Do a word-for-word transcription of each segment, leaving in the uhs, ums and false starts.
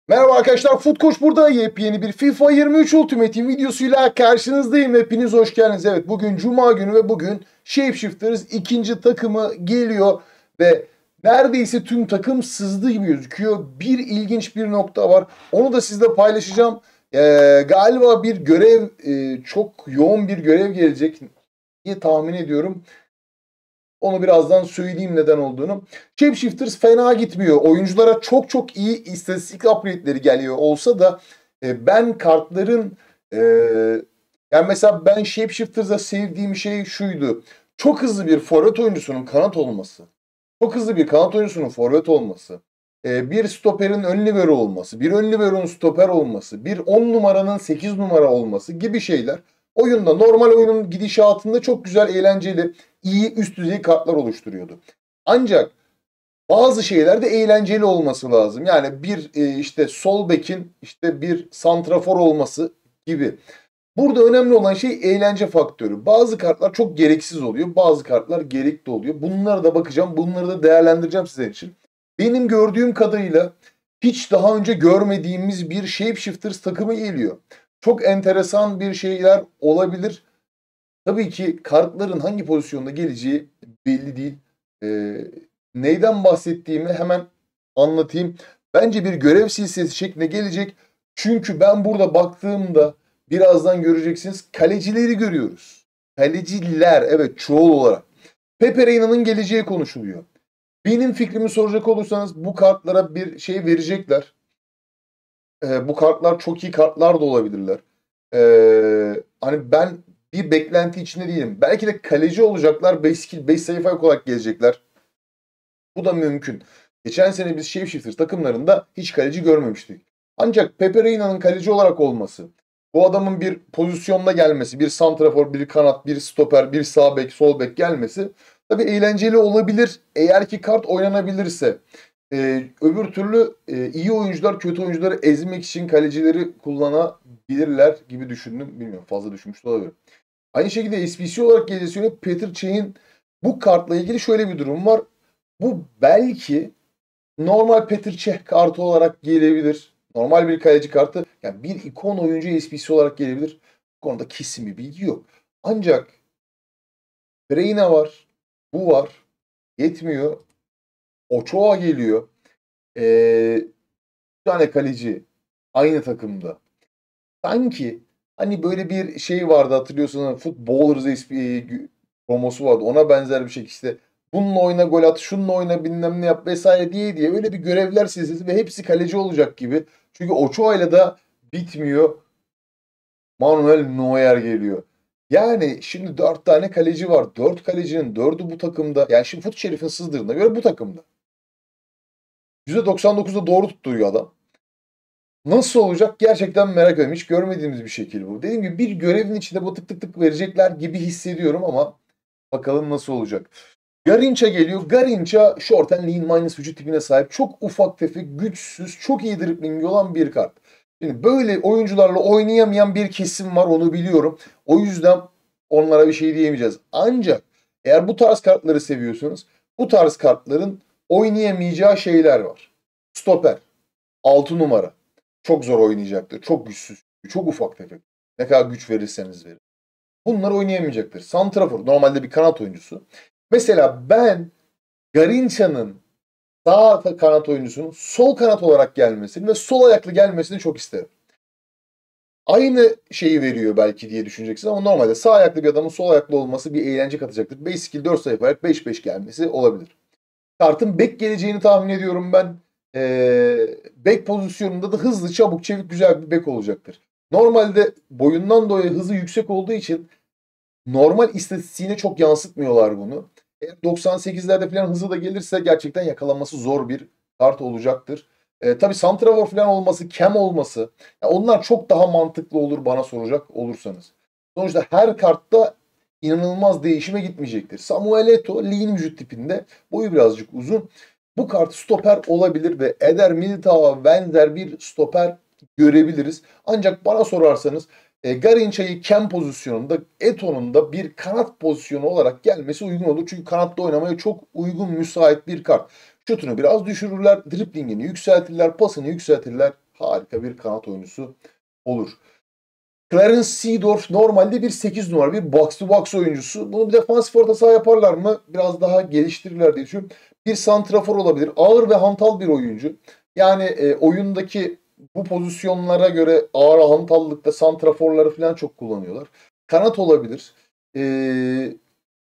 Merhaba arkadaşlar, Futkoç burada. Yepyeni bir FIFA yirmi üç Ultimate'in videosuyla karşınızdayım. Hepiniz hoş geldiniz. Evet, bugün Cuma günü ve bugün Shapeshifters ikinci takımı geliyor ve neredeyse tüm takım sızdı gibi gözüküyor. Bir ilginç bir nokta var. Onu da sizle paylaşacağım. Ee, galiba bir görev, e, çok yoğun bir görev gelecek diye tahmin ediyorum. Onu birazdan söyleyeyim neden olduğunu. Shapeshifters fena gitmiyor. Oyunculara çok çok iyi istatistik upgrade'leri geliyor olsa da e, ben kartların e, yani mesela ben Shapeshifters'da sevdiğim şey şuydu. Çok hızlı bir forvet oyuncusunun kanat olması. Çok hızlı bir kanat oyuncusunun forvet olması. E, bir stoperin ön libero olması. Bir ön libero'nun stoper olması. Bir on numaranın sekiz numara olması gibi şeyler. Oyunda normal oyunun gidişatında çok güzel, eğlenceli, iyi üst düzey kartlar oluşturuyordu. Ancak bazı şeyler de eğlenceli olması lazım. Yani bir e, işte sol bekin işte bir santrafor olması gibi. Burada önemli olan şey eğlence faktörü. Bazı kartlar çok gereksiz oluyor. Bazı kartlar gerekli oluyor. Bunlara da bakacağım. Bunları da değerlendireceğim sizin için. Benim gördüğüm kadarıyla hiç daha önce görmediğimiz bir Shapeshifters takımı geliyor. Çok enteresan bir şeyler olabilir. Tabii ki kartların hangi pozisyonda geleceği belli değil. Ee, neyden bahsettiğimi hemen anlatayım. Bence bir görev silsilesi şeklinde gelecek. Çünkü ben burada baktığımda birazdan göreceksiniz kalecileri görüyoruz. Kaleciler, evet, çoğul olarak. Pepe Reyna'nın geleceği konuşuluyor. Benim fikrimi soracak olursanız bu kartlara bir şey verecekler. Ee, bu kartlar çok iyi kartlar da olabilirler. Ee, hani ben bir beklenti içinde değilim. Belki de kaleci olacaklar. beş skill, beş sayfa olarak gelecekler. Bu da mümkün. Geçen sene biz Shapeshifters takımlarında hiç kaleci görmemiştik. Ancak Pepe Reyna'nın kaleci olarak olması, bu adamın bir pozisyonda gelmesi, bir santrafor, bir kanat, bir stoper, bir sağ bek, sol bek gelmesi tabii eğlenceli olabilir. Eğer ki kart oynanabilirse. Ee, öbür türlü e, iyi oyuncular kötü oyuncuları ezmek için kalecileri kullanabilirler gibi düşündüm. Bilmiyorum, fazla düşünmüş de olabilirim. Aynı şekilde S B C olarak gelişiyor. Petr Cech'in bu kartla ilgili şöyle bir durum var. Bu belki normal Petr Cech kartı olarak gelebilir. Normal bir kaleci kartı. Yani bir ikon oyuncu S B C olarak gelebilir. Bu konuda kesin bir bilgi yok. Ancak Reina var. Bu var. Yetmiyor. Ochoa geliyor. Ee, bir tane kaleci aynı takımda. Sanki hani böyle bir şey vardı, hatırlıyorsunuz. Footballers promosu vardı. Ona benzer bir şey işte. Bununla oyna gol at, şununla oyna bilmem ne yap vesaire diye diye öyle bir görevler silsilesi ve hepsi kaleci olacak gibi. Çünkü Ochoa ile de bitmiyor. Manuel Neuer geliyor. Yani şimdi dört tane kaleci var. Dört kalecinin dördü bu takımda. Yani şimdi Fut Şerif'in sızdırdığına göre bu takımda. yüzde doksan dokuzda doğru tutturuyor adam. Nasıl olacak gerçekten merak ediyorum. Hiç görmediğimiz bir şekil bu. Dediğim gibi bir görevin içinde bu tık tık tık verecekler gibi hissediyorum ama bakalım nasıl olacak. Garinca geliyor. Garinca short and lean minus vücut tipine sahip. Çok ufak tefek, güçsüz, çok iyi driblingi olan bir kart. Şimdi böyle oyuncularla oynayamayan bir kesim var, onu biliyorum. O yüzden onlara bir şey diyemeyeceğiz. Ancak eğer bu tarz kartları seviyorsanız bu tarz kartların oynayamayacağı şeyler var. Stoper. altı numara. Çok zor oynayacaktır. Çok güçsüz. Çok ufak tefek. Ne kadar güç verirseniz verin. Bunlar oynayamayacaktır. Santrafor normalde bir kanat oyuncusu. Mesela ben Garinca'nın sağ kanat oyuncusunun sol kanat olarak gelmesini ve sol ayaklı gelmesini çok isterim. Aynı şeyi veriyor belki diye düşüneceksin ama normalde sağ ayaklı bir adamın sol ayaklı olması bir eğlence katacaktır. beş skill dört sayfa ayak beş beş gelmesi olabilir. Kartın bek geleceğini tahmin ediyorum ben. Ee, bek pozisyonunda da hızlı, çabuk, çevik, güzel bir bek olacaktır. Normalde boyundan dolayı hızı yüksek olduğu için normal istatistiğine çok yansıtmıyorlar bunu. Eğer doksan sekizlerde falan hızı da gelirse gerçekten yakalanması zor bir kart olacaktır. E, tabii santrafor falan olması, kem olması, ya onlar çok daha mantıklı olur bana soracak olursanız. Sonuçta her kartta inanılmaz değişime gitmeyecektir. Samuel Eto'o lean vücut tipinde, boyu birazcık uzun. Bu kart stoper olabilir ve Eder Militao'ya benzer bir stoper görebiliriz. Ancak bana sorarsanız e, Garinca'yı kem pozisyonunda, Eto'nun da bir kanat pozisyonu olarak gelmesi uygun olur. Çünkü kanatta oynamaya çok uygun, müsait bir kart. Şutunu biraz düşürürler, driblingini yükseltirler, pasını yükseltirler. harika bir kanat oyuncusu olur. Clarence Seedorf normalde bir sekiz numara, bir box to box oyuncusu. Bunu bir defansif orta saha yaparlar mı? Biraz daha geliştirirler diye düşünüyorum. Bir santrafor olabilir. Ağır ve hantal bir oyuncu. Yani e, oyundaki bu pozisyonlara göre ağır hantallıkta santraforları falan çok kullanıyorlar. Kanat olabilir. E,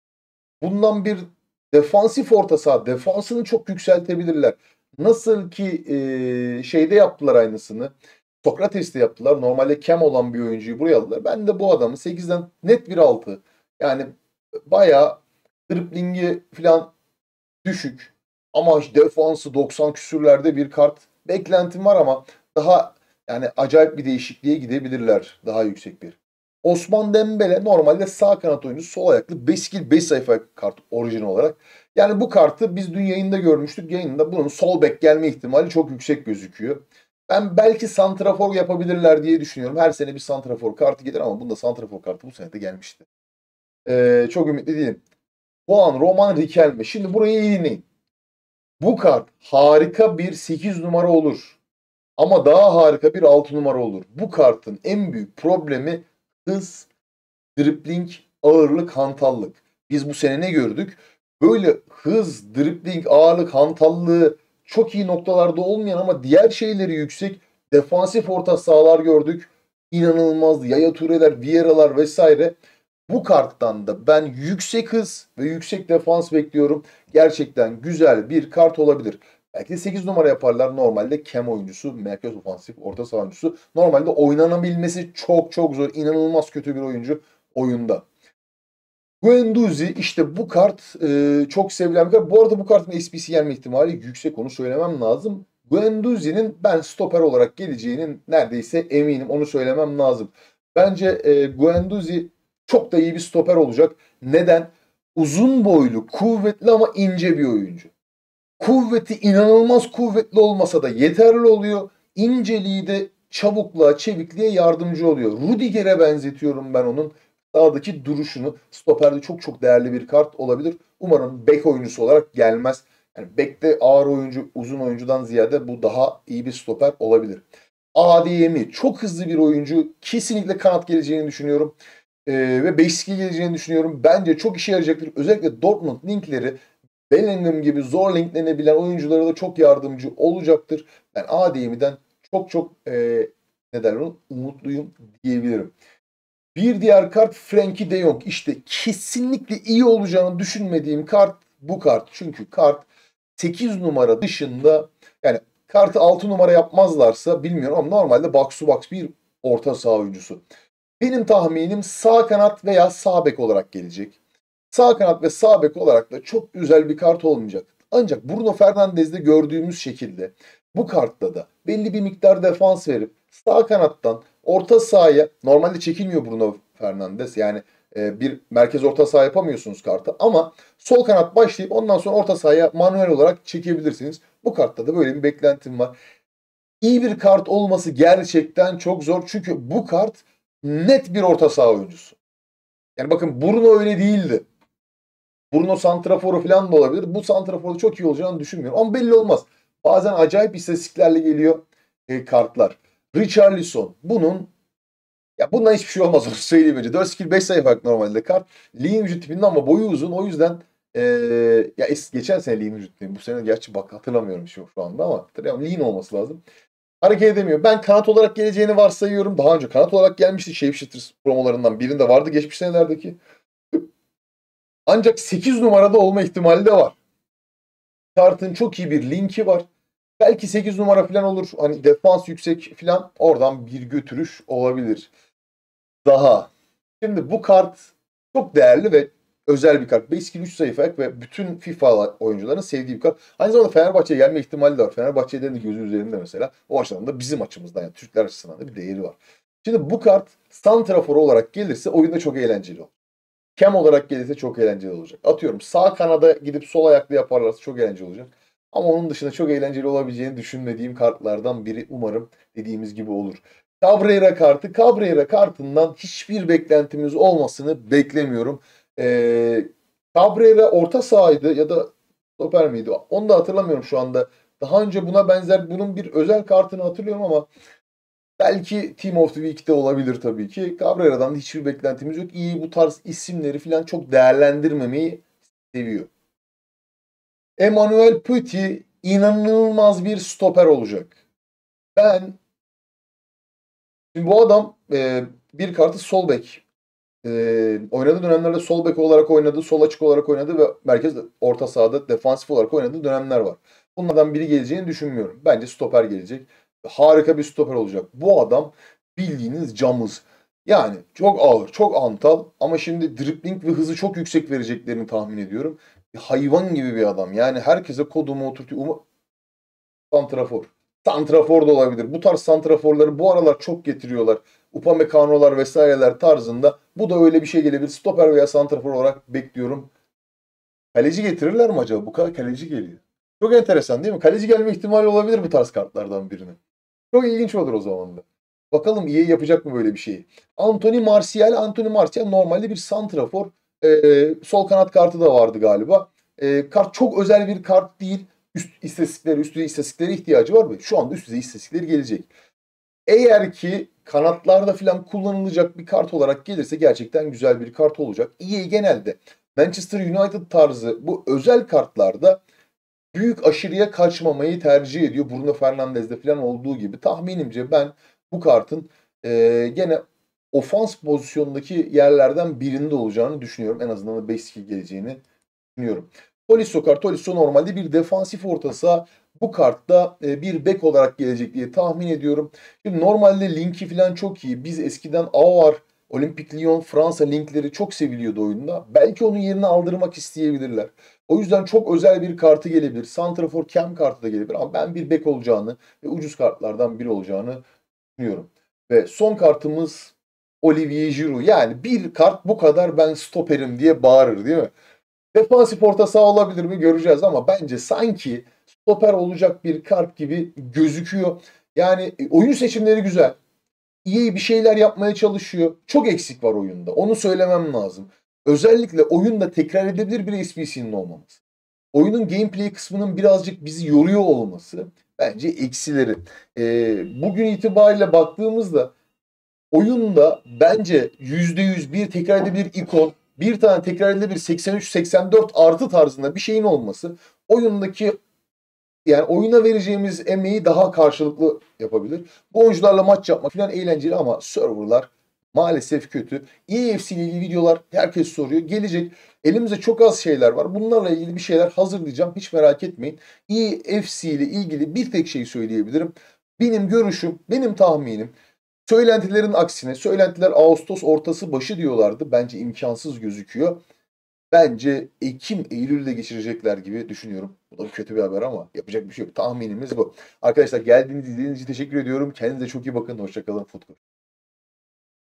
bundan bir defansif orta saha. Defansını çok yükseltebilirler. Nasıl ki e, şeyde yaptılar aynısını. Sokrates'te yaptılar. Normalde kem olan bir oyuncuyu buraya aldılar. Ben de bu adamı sekizden net bir altı. Yani bayağı driblingi falan düşük. Ama işte defansı doksan küsürlerde bir kart beklentim var ama daha yani acayip bir değişikliğe gidebilirler. Daha yüksek bir. Osman Dembele normalde sağ kanat oyuncusu, sol ayaklı beş skill beş sayfa kart orijinal olarak. Yani bu kartı biz dün yayında görmüştük. Yayında bunun sol bek gelme ihtimali çok yüksek gözüküyor. Ben belki santrafor yapabilirler diye düşünüyorum. Her sene bir santrafor kartı gelir ama bunda santrafor kartı bu sene de gelmişti. Ee, çok ümitli değilim. Juan Roman Riquelme. Şimdi burayı iyi dinleyin. Bu kart harika bir sekiz numara olur. Ama daha harika bir altı numara olur. Bu kartın en büyük problemi hız, dribling, ağırlık, hantallık. Biz bu sene ne gördük? Böyle hız, dribling, ağırlık, hantallığı çok iyi noktalarda olmayan ama diğer şeyleri yüksek defansif orta sahalar gördük. İnanılmazdı. Yaya Toure'ler, Vieira'lar vesaire. Bu karttan da ben yüksek hız ve yüksek defans bekliyorum. Gerçekten güzel bir kart olabilir. Belki de sekiz numara yaparlar. Normalde kem oyuncusu, merkez ofansif, orta saha oyuncusu. Normalde oynanabilmesi çok çok zor. İnanılmaz kötü bir oyuncu oyunda. Guendouzi işte bu kart e, çok sevilen bir kart. Bu arada bu kartın S P C gelme ihtimali yüksek, onu söylemem lazım. Guendouzi'nin ben stoper olarak geleceğinin neredeyse eminim, onu söylemem lazım. Bence e, Guendouzi çok da iyi bir stoper olacak. Neden? Uzun boylu, kuvvetli ama ince bir oyuncu. Kuvveti inanılmaz kuvvetli olmasa da yeterli oluyor. İnceliği de çabukluğa, çevikliğe yardımcı oluyor. Rudiger'e benzetiyorum ben onun sağdaki duruşunu. Stoperde çok çok değerli bir kart olabilir. Umarım bek oyuncusu olarak gelmez. Yani bekte ağır oyuncu, uzun oyuncudan ziyade bu daha iyi bir stoper olabilir. Adeyemi çok hızlı bir oyuncu. Kesinlikle kanat geleceğini düşünüyorum. Ee, ve beş geleceğini düşünüyorum. Bence çok işe yarayacaktır. Özellikle Dortmund linkleri Bellingham gibi zor linklenebilen oyunculara da çok yardımcı olacaktır. Ben Adeyemi'den çok çok e, ne derler onu, umutluyum diyebilirim. Bir diğer kart Frenkie de Jong. İşte kesinlikle iyi olacağını düşünmediğim kart bu kart. Çünkü kart sekiz numara dışında, yani kartı altı numara yapmazlarsa bilmiyorum ama normalde box to box bir orta saha oyuncusu. Benim tahminim sağ kanat veya sağ bek olarak gelecek. Sağ kanat ve sağ bek olarak da çok güzel bir kart olmayacak. Ancak Bruno Fernandes'de gördüğümüz şekilde bu kartta da belli bir miktar defans verip sağ kanattan orta sahaya, normalde çekilmiyor Bruno Fernandes. Yani e, bir merkez orta saha yapamıyorsunuz kartı ama sol kanat başlayıp ondan sonra orta sahaya manuel olarak çekebilirsiniz. Bu kartta da böyle bir beklentim var. İyi bir kart olması gerçekten çok zor. Çünkü bu kart net bir orta saha oyuncusu. Yani bakın Bruno öyle değildi. Bruno santraforu falan da olabilir. Bu santraforu çok iyi olacağını düşünmüyorum. Ama belli olmaz. Bazen acayip istatistiklerle geliyor e, kartlar. Richarlison. Bunun, ya bundan hiçbir şey olmaz, onu söyleyeyim önce. dört skill beş sayı fark normalde kart. Lean vücut tipinde ama boyu uzun. O yüzden e, ya es, geçen sene Lean vücut tipinde. Bu sene gerçi bak hatırlamıyorum şu, şu anda ama hatırlamıyorum. Lean olması lazım. Hareket edemiyor. Ben kanat olarak geleceğini varsayıyorum. Daha önce kanat olarak gelmişti. Shapeshifters promolarından birinde vardı geçmiş senelerdeki. Ancak sekiz numarada olma ihtimali de var. Kartın çok iyi bir linki var. Belki sekiz numara falan olur. Hani defans yüksek falan, oradan bir götürüş olabilir. Daha. Şimdi bu kart çok değerli ve özel bir kart. beş skill üç sayfa ve bütün FIFA oyuncuların sevdiği bir kart. Aynı zamanda Fenerbahçe'ye gelme ihtimali de var. Fenerbahçe'lerin de gözü üzerinde mesela. O açıdan da bizim açımızdan, yani Türkler açısından da bir değeri var. Şimdi bu kart santrafor olarak gelirse oyunda çok eğlenceli olur. Kem olarak gelirse çok eğlenceli olacak. Atıyorum sağ kanada gidip sol ayaklı yaparlarsa çok eğlenceli olacak. Ama onun dışında çok eğlenceli olabileceğini düşünmediğim kartlardan biri, umarım dediğimiz gibi olur. Cabrera kartı. Cabrera kartından hiçbir beklentimiz olmasını beklemiyorum. Ee, Cabrera orta sahaydı ya da stoper miydi? Onu da hatırlamıyorum şu anda. Daha önce buna benzer bunun bir özel kartını hatırlıyorum ama belki Team of the Week'te olabilir tabii ki. Cabrera'dan da hiçbir beklentimiz yok. İyi, bu tarz isimleri falan çok değerlendirmemeyi seviyor. Emmanuel Petit inanılmaz bir stoper olacak. Ben şimdi bu adam e, bir kartı sol bek. E, oynadığı dönemlerde sol bek olarak oynadı, sol açık olarak oynadı ve merkez orta sahada defansif olarak oynadığı dönemler var. Bunlardan biri geleceğini düşünmüyorum. Bence stoper gelecek. Harika bir stoper olacak. Bu adam bildiğiniz camız. Yani çok ağır, çok antal ama şimdi dribbling ve hızı çok yüksek vereceklerini tahmin ediyorum. Hayvan gibi bir adam. Yani herkese kodumu oturtuyor. Uma- Santrafor. Santrafor da olabilir. Bu tarz santraforları bu aralar çok getiriyorlar. Upamecano'lar vesaireler tarzında. Bu da öyle bir şey gelebilir. Stoper veya santrafor olarak bekliyorum. Kaleci getirirler mi acaba? Bu kadar kaleci geliyor. Çok enteresan değil mi? Kaleci gelme ihtimali olabilir bu tarz kartlardan birine. Çok ilginç olur o zaman da. Bakalım E A yapacak mı böyle bir şeyi? Anthony Martial. Anthony Martial normalde bir santrafor. Ee, sol kanat kartı da vardı galiba. Ee, kart çok özel bir kart değil. Üst istatistikleri, üst düzey istatistiklere ihtiyacı var mı? Şu anda üst düzey istatistikleri gelecek. Eğer ki kanatlarda falan kullanılacak bir kart olarak gelirse gerçekten güzel bir kart olacak. E A genelde Manchester United tarzı bu özel kartlarda büyük aşırıya kaçmamayı tercih ediyor. Bruno Fernandes'de falan olduğu gibi. Tahminimce ben bu kartın e, gene ofans pozisyonundaki yerlerden birinde olacağını düşünüyorum. En azından da beş skill geleceğini düşünüyorum. Tolisso kart. Tolisso normalde bir defansif orta saha. Bu kartta e, bir bek olarak gelecek diye tahmin ediyorum. Şimdi normalde linki falan çok iyi. Biz eskiden Aouar, Olympique Lyon, Fransa linkleri çok seviliyordu oyunda. Belki onun yerini aldırmak isteyebilirler. O yüzden çok özel bir kartı gelebilir. Santrafor Kem kartı da gelebilir ama ben bir bek olacağını ve ucuz kartlardan biri olacağını düşünüyorum. Ve son kartımız Olivier Giroud. Yani bir kart bu kadar ben stoperim diye bağırır değil mi? Defansif orta saha olabilir mi göreceğiz ama bence sanki stoper olacak bir kart gibi gözüküyor. Yani e, oyun seçimleri güzel. İyi bir şeyler yapmaya çalışıyor. Çok eksik var oyunda. Onu söylemem lazım. Özellikle oyunda tekrar edebilir bir S P C'nin olmaması. Oyunun gameplay kısmının birazcık bizi yoruyor olması bence eksileri. Ee, bugün itibariyle baktığımızda oyunda bence yüzde yüz bir tekrar edebilir ikon, bir tane tekrar edilebilir seksen üç seksen dört artı tarzında bir şeyin olması oyundaki yani oyuna vereceğimiz emeği daha karşılıklı yapabilir. Bu oyuncularla maç yapmak falan eğlenceli ama serverlar maalesef kötü. E A F C ile ilgili videolar herkes soruyor. Gelecek. Elimizde çok az şeyler var. Bunlarla ilgili bir şeyler hazırlayacağım. Hiç merak etmeyin. E A F C ile ilgili bir tek şey söyleyebilirim. Benim görüşüm, benim tahminim. Söylentilerin aksine, söylentiler Ağustos ortası başı diyorlardı. Bence imkansız gözüküyor. Bence Ekim, Eylül'de geçirecekler gibi düşünüyorum. Bu da kötü bir haber ama yapacak bir şey yok. Tahminimiz bu. Arkadaşlar geldiğiniz, izlediğiniz için teşekkür ediyorum. Kendinize çok iyi bakın. Hoşçakalın. Futbol.